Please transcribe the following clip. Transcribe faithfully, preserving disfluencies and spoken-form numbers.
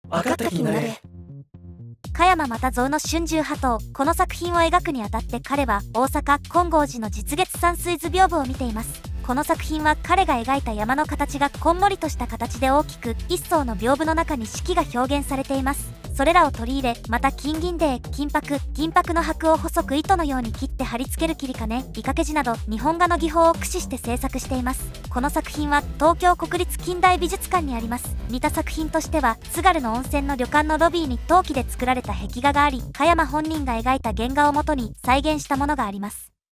分かった気になれ。 加山又蔵の春秋波頭。この作品を描くにあたって彼は大阪金剛寺の実月山水図屏風を見ています。この作品は彼が描いた山の形がこんもりとした形で大きく、一層の屏風の中に四季が表現されています。それらを取り入れ、また金銀泥、金箔、銀箔の箔を細く糸のように切って貼り付ける切り金、イ掛け地など日本画の技法を駆使して制作しています。この作品は東京国立近代美術館にあります。似た作品としては、津軽の温泉の旅館のロビーに陶器で作られた壁画があり、加山本人が描いた原画をもとに再現したものがあります。